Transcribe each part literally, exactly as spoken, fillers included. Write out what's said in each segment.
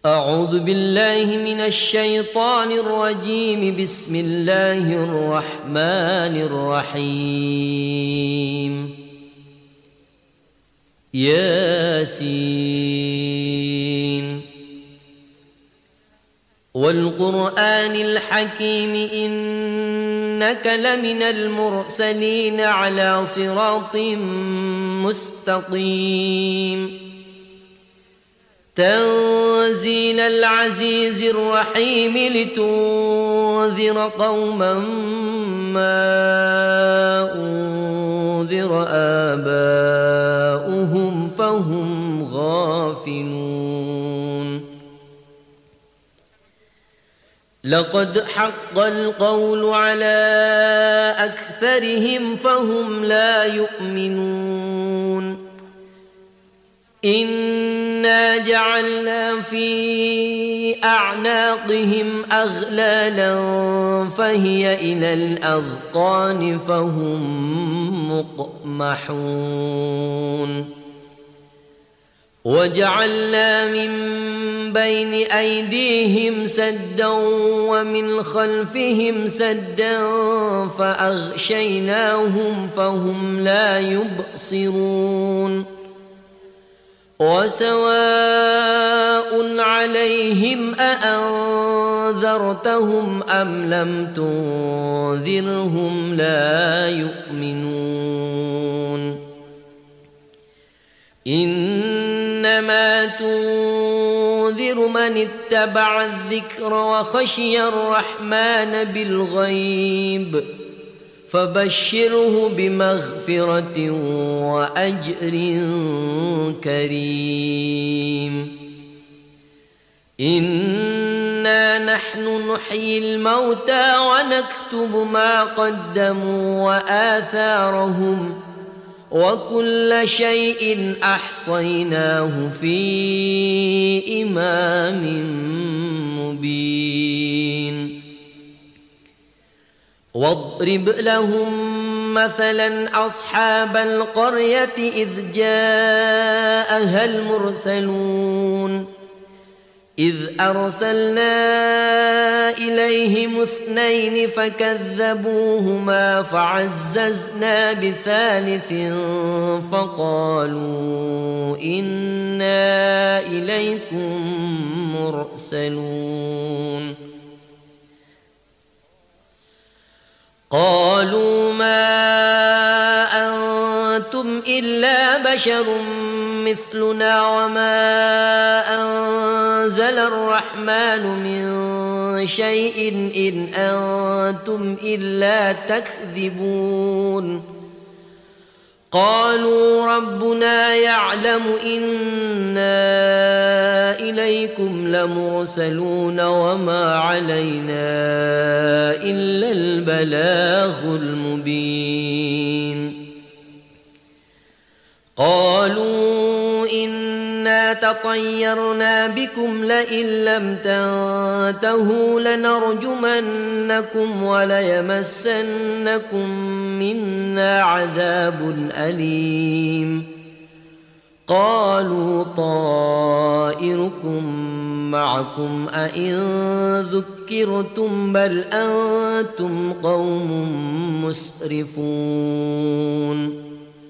أعوذ بالله من الشيطان الرجيم. بسم الله الرحمن الرحيم. ياسين والقرآن الحكيم إنك لمن المرسلين على صراط مستقيم. تنزيل العزيز الرحيم لتنذر قوما ما أنذر آباؤهم فهم غافلون. لقد حق القول على أكثرهم فهم لا يؤمنون. إنا جعلنا في أعناقهم أغلالا فهي إلى الأذقان فهم مقمحون. وجعلنا من بين أيديهم سدا ومن خلفهم سدا فأغشيناهم فهم لا يبصرون. وسواء عليهم أأنذرتهم أم لم تنذرهم لا يؤمنون. إنما تنذر من اتبع الذكر وخشي الرحمن بالغيب فبشره بمغفرة وأجر كريم. إنا نحن نحيي الموتى ونكتب ما قدموا وآثارهم وكل شيء أحصيناه في إمام مبين. واضرب لهم مثلا أصحاب القرية إذ جاءها المرسلون إذ أرسلنا إليهم اثنين فكذبوهما فعززنا بثالث فقالوا إنا إليكم مرسلون. قالوا ما أنتم إلا بشر مثلنا وما أنزل الرحمن من شيء إن أنتم إلا تكذبون. قالوا ربنا يعلم إنا إليكم لمرسلون وما علينا إلا البلاغ المبين. قالوا إنا تطيرنا بكم لئن لم تنتهوا لنرجمنكم وليمسنكم منا عذاب أليم. قالوا طائركم معكم أئن ذكرتم بل أنتم قوم مسرفون.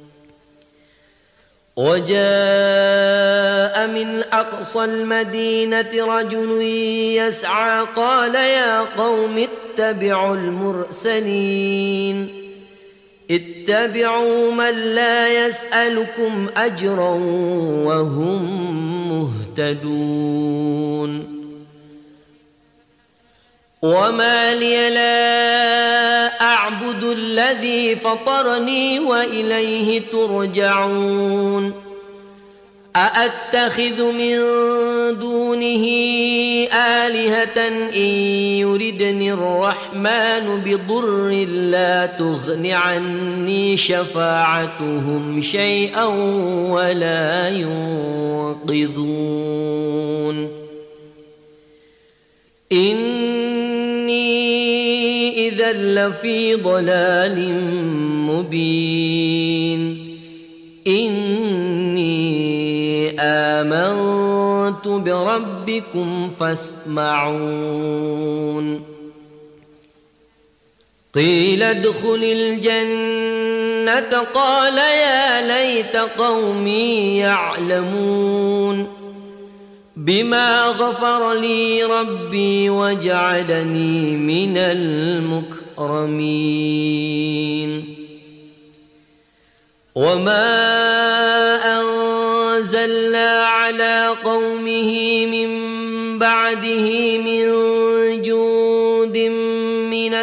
وجاء من أقصى المدينة رجل يسعى قال يا قوم اتبعوا المرسلين اتبعوا من لا يسألكم أجرا وهم مهتدون. وما لي لا أعبد الذي فطرني وإليه ترجعون. أأتخذ من دونه آلهة إن يردني الرحمن بضر لا تغن عني شفاعتهم شيئا ولا ينقذون. إني إذا لفي ضلال مبين. إني آمنت بربكم فاسمعون قيل ادخل الجنة قال يا ليت قومي يعلمون بما غفر لي ربي وجعلني من المكرمين وما أنزلنا على قومه من بعده من جود من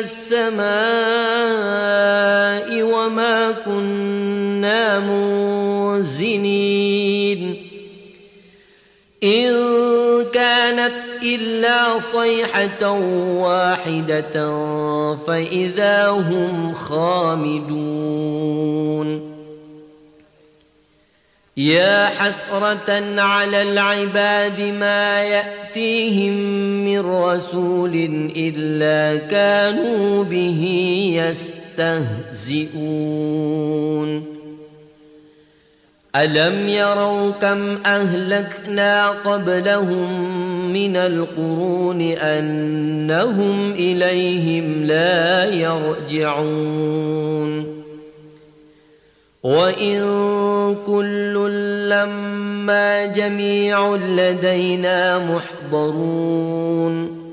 السماء وما كنا منزلين إن كانت إلا صيحة واحدة فإذا هم خامدون يا حسرة على العباد ما يأتيهم من رسول إلا كانوا به يستهزئون ألم يروا كم أهلكنا قبلهم من القرون أنهم إليهم لا يرجعون وإن كل لما جميع لدينا محضرون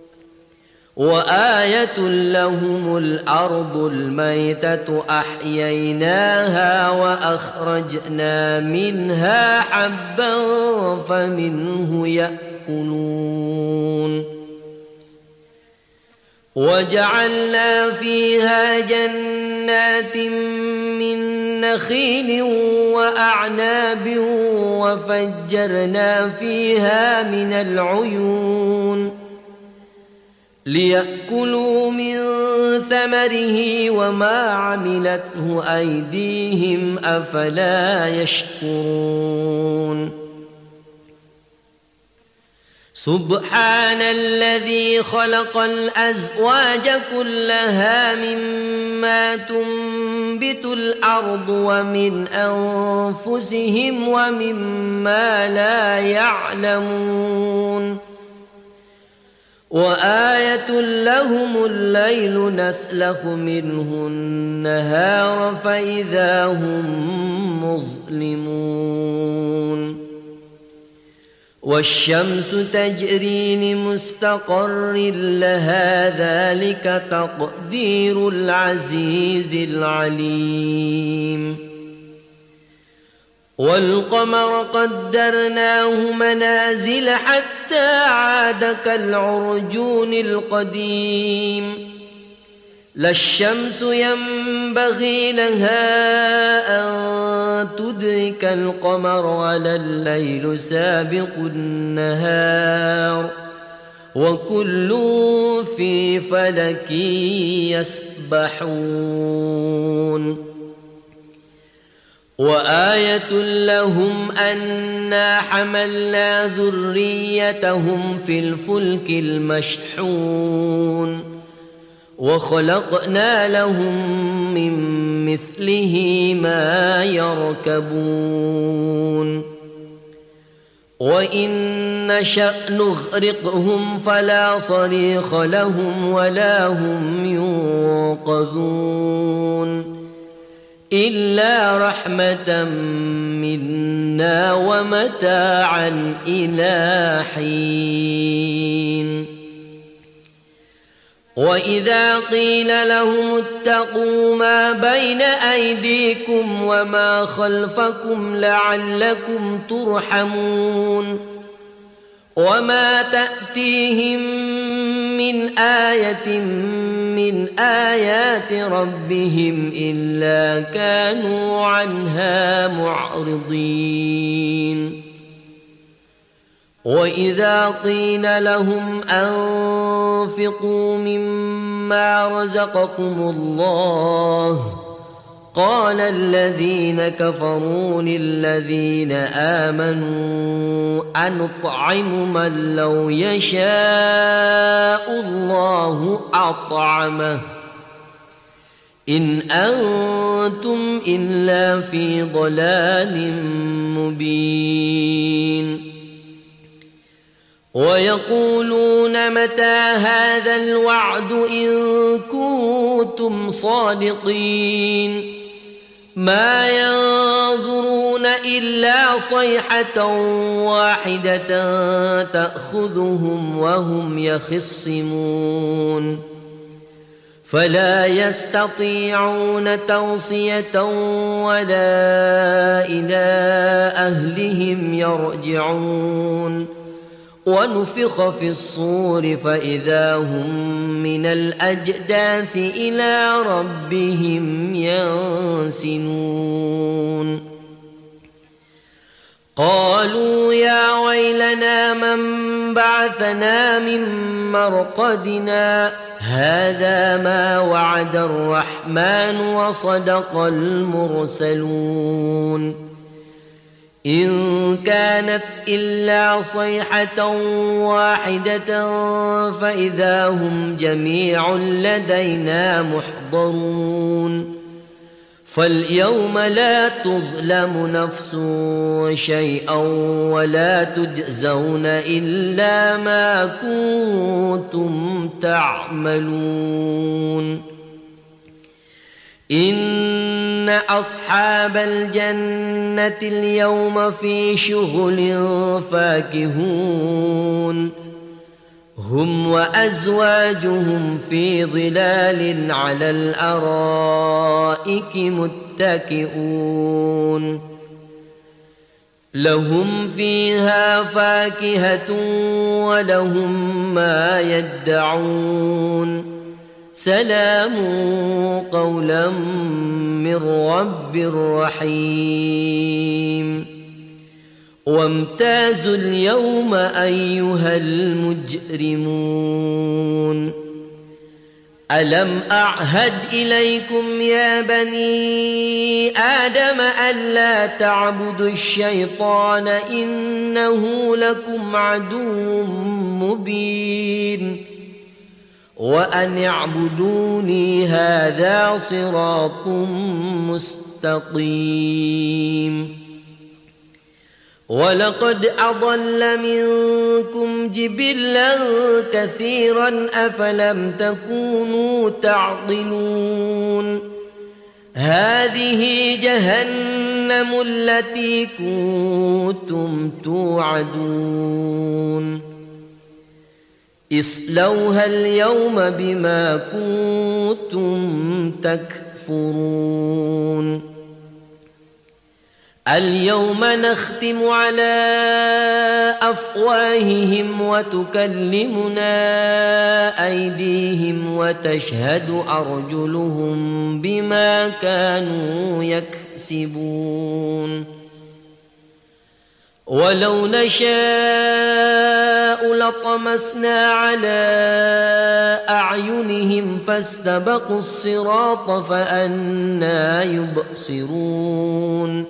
وآية لهم الأرض الميتة أحييناها وأخرجنا منها حبا فمنه يأكلون وجعلنا فيها جنات من نخيل وأعناب وفجرنا فيها من العيون ليأكلوا من ثمره وما عملته أيديهم أفلا يشكرون سبحان الذي خلق الأزواج كلها مما تنبت الأرض ومن أنفسهم ومما لا يعلمون وآية لهم الليل نسلخ منه النهار فإذا هم مظلمون والشمس تجري لمستقر لها ذلك تقدير العزيز العليم والقمر قدرناه منازل حتى عاد كالعرجون القديم لا الشمس ينبغي لها أن تدرك القمر ولا الليل سابق النهار وكل في فلك يسبحون وآية لهم أنا حملنا ذريتهم في الفلك المشحون وخلقنا لهم من مثله ما يركبون وإن نشأ نغرقهم فلا صريخ لهم ولا هم ينقذون إلا رحمة منا ومتاعا إلى حين وإذا قيل لهم اتقوا ما بين أيديكم وما خلفكم لعلكم ترحمون وما تأتيهم من آية من آيات ربهم إلا كانوا عنها معرضين وإذا قيل لهم أنفقوا مما رزقكم الله قال الذين كفروا للذين آمنوا أنطعم من لو يشاء الله أطعمه إن أنتم إلا في ضلال مبين ويقولون متى هذا الوعد إن كنتم صادقين ما ينظرون إلا صيحة واحدة تأخذهم وهم يخصمون فلا يستطيعون توصية ولا إلى أهلهم يرجعون ونفخ في الصور فإذا هم من الأجداث إلى ربهم ينسلون قالوا يا ويلنا من بعثنا من مرقدنا هذا ما وعد الرحمن وصدق المرسلون إن كانت إلا صيحة واحدة فإذا هم جميع لدينا محضرون فاليوم لا تظلم نفس شيئا ولا تجزون إلا ما كنتم تعملون إن أصحاب الجنة اليوم في شغل فاكهون هم وأزواجهم في ظلال على الأرائك متكئون لهم فيها فاكهة ولهم ما يدعون سلام قولا من رب رحيم وامتازوا اليوم أيها المجرمون ألم أعهد إليكم يا بني آدم ألا تعبدوا الشيطان إنه لكم عدو مبين وأن اعبدوني هذا صراط مستقيم ولقد أضل منكم جبلا كثيرا أفلم تكونوا تعقلون هذه جهنم التي كنتم توعدون اصلوها اليوم بما كنتم تكفرون اليوم نختم على أفواههم وتكلمنا أيديهم وتشهد أرجلهم بما كانوا يكسبون ولو نشاء لطمسنا على أعينهم فاستبقوا الصراط فأنى يبصرون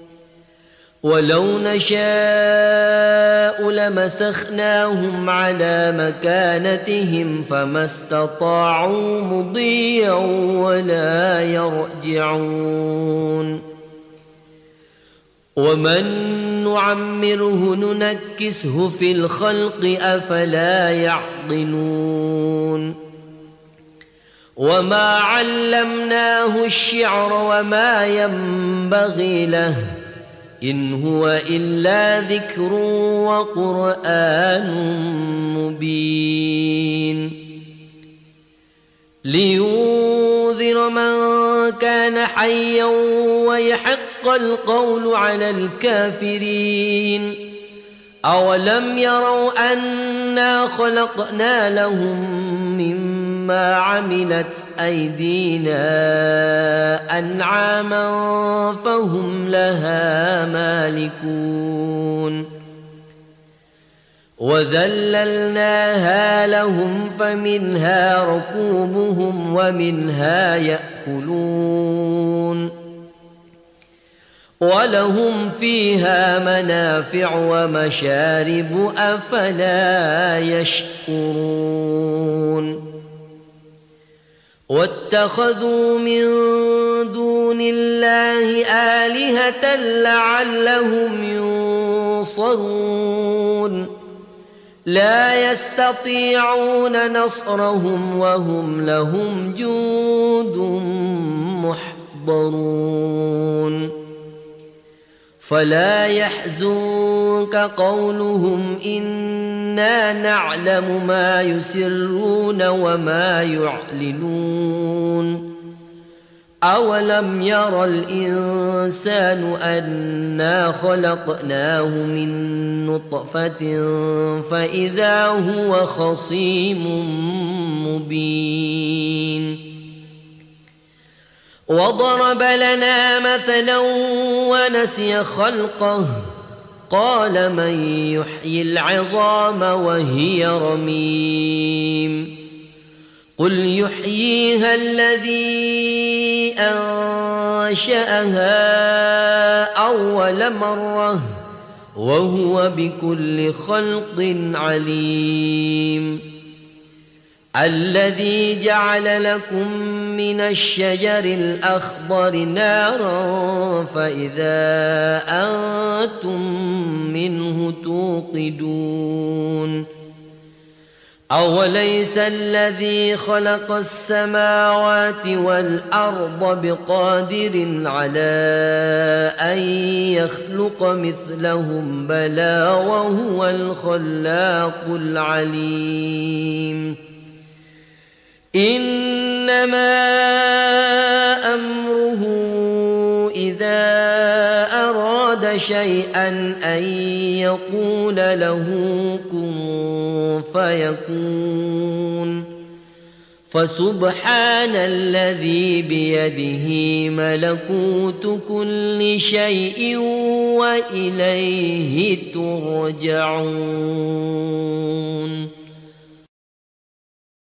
ولو نشاء لمسخناهم على مكانتهم فما استطاعوا مضيا ولا يرجعون ومن نعمره ننكسه في الخلق أفلا يعقلون وما علمناه الشعر وما ينبغي له إن هو إلا ذكر وقرآن مبين لينذر من كان حيا ويحق القول على الكافرين أولم يروا أنا خلقنا لهم مما عملت أيدينا أنعاما فهم لها مالكون وذللناها لهم فمنها ركوبهم ومنها يأكلون ولهم فيها منافع ومشارب أفلا يشكرون واتخذوا من دون الله آلهة لعلهم ينصرون لا يستطيعون نصرهم وهم لهم جند محضرون فلا يحزنك قولهم إنا نعلم ما يسرون وما يعلنون أولم ير الإنسان أنا خلقناه من نطفة فإذا هو خصيم مبين وضرب لنا مثلا ونسي خلقه قال من يحيي العظام وهي رميم قل يحييها الذي أنشأها أول مرة وهو بكل خلق عليم الذي جعل لكم من الشجر الأخضر نارا فإذا أنتم منه توقدون أوليس الذي خلق السماوات والأرض بقادر على أن يخلق مثلهم بلى وهو الخلاق العليم إنما أمره إذا أراد شيئا أن يقول له كن فيكون فسبحان الذي بيده ملكوت كل شيء وإليه ترجعون